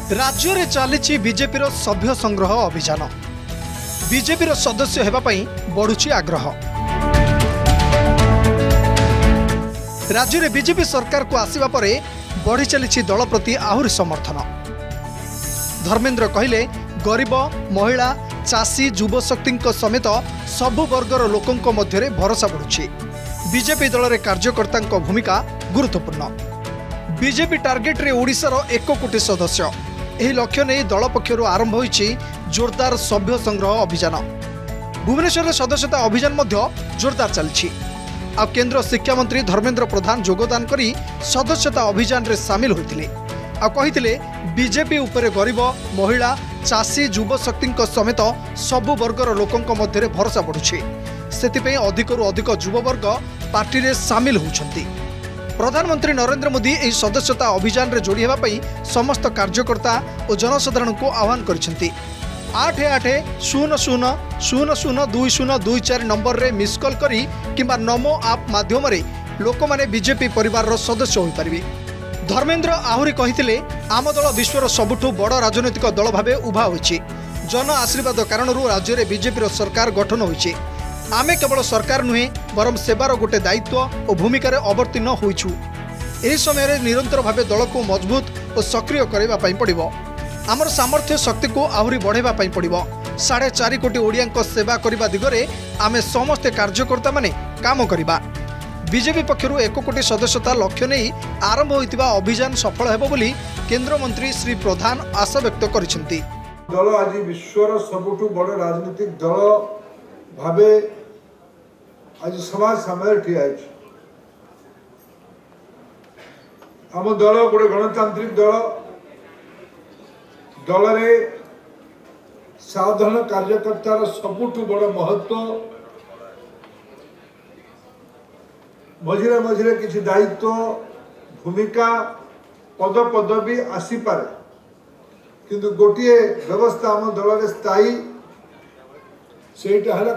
राज्य में चली बीजेपी सभ्य संग्रह अभियान बीजेपी सदस्य होगापी बढ़ुची आग्रह। राज्य में बीजेपी सरकार को आसिबा परे बढ़ी चली दल प्रति आहुरी समर्थन। धर्मेंद्र कहले गरीब महिला चाषी युवशक्ति समेत सबु वर्गर लोकों मध्य भरोसा बढ़ुची। बीजेपी दल में कार्यकर्ता भूमिका गुरुत्वपूर्ण। बीजेपी टार्गेट रे ओडिशार 1 कोटी सदस्य यह लक्ष्य नहीं दल पक्षर आरंभ होईची जोरदार सभ्य संग्रह अभियान। भुवनेश्वर सदस्यता अभियान जोरदार चलछि। आ केंद्र शिक्षा मंत्री धर्मेंद्र प्रधान योगदान करी सदस्यता अभियान रे शामिल होइतिले। आ कहितिले बीजेपी उपरे गरीब महिला चाषी युवशक्ति समेत सबु वर्गर लोकों मध्य भरोसा बढ़ुछि। सेतिपई अधिकरु अधिक युववर्ग पार्टी रे शामिल होउछंती। प्रधानमंत्री नरेंद्र मोदी एही सदस्यता अभियान रे जोड़ी हेबा पई समस्त कार्यकर्ता और जनसाधारण को आह्वान करिसेंती। 8800002024 नंबर रे मिस कॉल करी किंबा नमो आप माध्यम रे लोक माने बीजेपी परिवार रो सदस्य होई परिबे। धर्मेंद्र आहुरी कहितिले आम दल विश्वर सबुठु बड़ राजनैतिक दल भाबे उभा होईछि। जन आशीर्वाद कारणरू राज्य रे बीजेपी रो सरकार गठन होईछि। आमे केवल सरकार नुहे बरम सेवार गोटे दायित्व और भूमिकार अवतीर्ण होइछु। एही समय रे निरंतर भावे दल को मजबूत और सक्रिय करबा पई पड़िबो। आमर सामर्थ्य शक्ति को आहुरी बढ़ेबा पई पड़िबो। 4.5 कोटी ओडियां सेवा करबा दिगरे आमे समस्त कार्यकर्ता माने काम करिबा। बीजेपी पक्षरु 1 कोटी सदस्यता लक्ष्य नहीं आरंभ होइतिबा अभियान सफल हेबो बोली केंद्र मंत्री श्री प्रधान आशा व्यक्त करिसेंती। दल आज विश्वर सबुठु बड़ राजनीतिक दल भावे आज समाज सामने ठिया है। आम दल गोटे गणतांत्रिक दल रे साधारण कार्यकर्तार सबुठु बड़ महत्व मझिरे मझिरे किसी दायित्व भूमिका पद पदवी आसी पारे किंतु गोटे व्यवस्था आम दल रे स्थायी सेटा है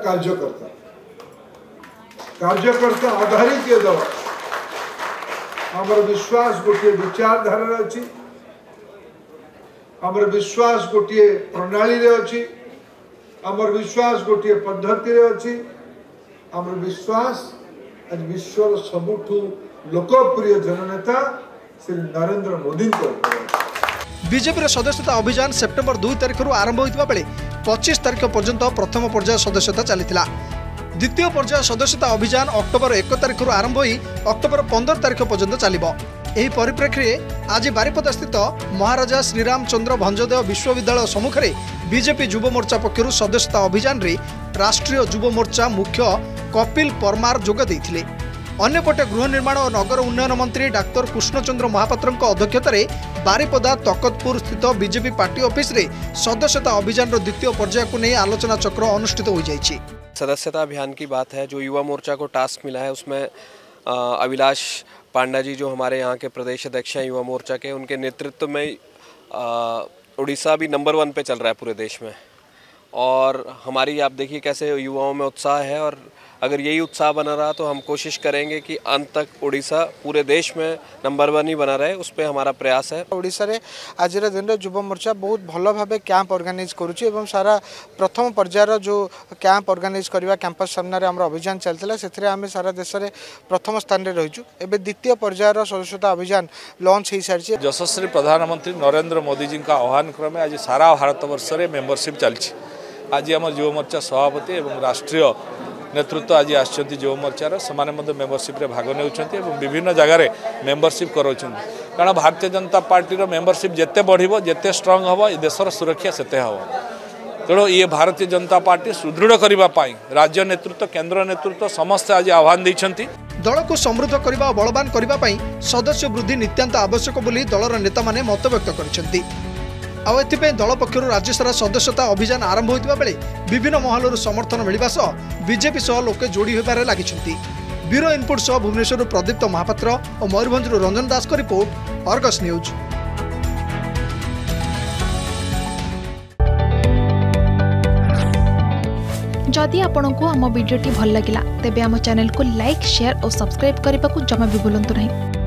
कार्यकर्ता आधारित ये दल। आमर विश्वास गोटे विचारधारा अच्छी, आमर विश्वास गोटे प्रणाली रे अच्छी, आमर विश्वास गोटे पद्धति रे अच्छी, आमर विश्वास आज विश्वर सबुठु लोकप्रिय जननेता श्री नरेंद्र मोदी को। बीजेपी सदस्यता अभियान सेप्टेम्बर 2 तारिख आरंभ होइतिबा बेले 25 तारिख पर्यंत प्रथम पर्याय सदस्यता चलीथिला। द्वितीय पर्याय सदस्यता अभियान अक्टोबर 1 तारिख आरंभ होई अक्टोबर 15 तारिख पर्यंत चलिबो। एही परिप्रेक्षी आज बारिपदा स्थित महाराजा श्रीरामचंद्र भंजदेव विश्वविद्यालय सम्मुख में बीजेपी युव मोर्चा पक्षरु सदस्यता अभियान रे राष्ट्रीय युव मोर्चा मुख्य कपिल परमार जोग देइथिले। अन्यपटे गृह निर्माण और नगर उन्नयन मंत्री डाक्टर कृष्णचंद्र महापात्र अध्यक्षतार बारिपदा तकतपुर स्थित बीजेपी पार्टी ऑफिस रे सदस्यता अभियान द्वितीय पर्याय को नहीं आलोचना चक्र अनुष्ठित हो जाइए। सदस्यता अभियान की बात है, जो युवा मोर्चा को टास्क मिला है उसमें अभिलाष पांडा जी जो हमारे यहाँ के प्रदेश अध्यक्ष हैं युवा मोर्चा के, उनके नेतृत्व में उड़ीसा भी नंबर 1 पे चल रहा है पूरे देश में। और हमारी आप देखिए कैसे युवाओं में उत्साह है, और अगर यही उत्साह बना रहा तो हम कोशिश करेंगे कि अंत तक उड़ीसा पूरे देश में नंबर 1 ही बना रहे, उस पर हमारा प्रयास है। उड़ीसा रे आज दिन युव मोर्चा बहुत भल भाव कैंप ऑर्गेनाइज करुच्ची एवं सारा प्रथम पर्यायर जो कैंप ऑर्गेनाइज करवा कैंपस सामने आम अभियान चलता से आम सारा देश में प्रथम स्थान में रहीचु। एवं द्वितीय पर्यायर सदस्यता अभियान लॉन्च हो सारी। यशस्वी प्रधानमंत्री नरेंद्र मोदी जी का आह्वान क्रमे आज सारा भारत वर्ष में मेंबरशिप चलती। आज आम युव मोर्चा सभापति एवं राष्ट्रीय नेतृत्व आज आसछन्ति युव मोर्चार समाने मध्य मेंबरशिप रे भाग नेउछन्ति एवं विभिन्न जगह मेंबरशिप करोछन्ति। कारण भारतीय जनता पार्टी रो मेंबरशिप जेते बढ़िबो जेते स्ट्रांग हबो देशर सुरक्षा सेते हबो। तेणु ये भारतीय जनता पार्टी सुदृढ़ करबा पाई राज्य नेतृत्व केंद्र नेतृत्व समस्त आज आह्वान दैछन्ति। दल को समृद्ध करबा और बलवान करबा पाई सदस्य वृद्धि नित्यांत आवश्यक बोली दलर नेता माने मत व्यक्त करिसेंति। आउ एथिपे दल पक्षर राज्य सारा सदस्यता अभियान आरंभ होइतिबा बेले विभिन्न महलर समर्थन मिलिबा सह बीजेपी सह लोके जोड़ी होबारे लागिछन्ति। ब्यूरो इनपुट सह भुवनेश्वर प्रदीप्त महापात्र और मयूरभंज रंजन दास को रिपोर्ट, अर्गस न्यूज। जदि आपंक आम भिडी भल लगा तेब आम चैनल को लाइक, शेयर और सब्सक्राइब करने को जमा भी भूलु नहीं।